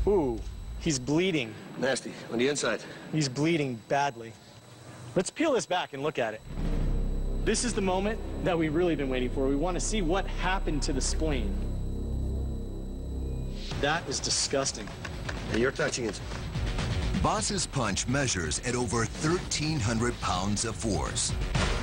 Ooh, he's bleeding. Nasty. On the inside. He's bleeding badly. Let's peel this back and look at it. This is the moment that we've really been waiting for. We want to see what happened to the spleen. That is disgusting. Hey, you're touching it. Bas's punch measures at over 1,300 pounds of force.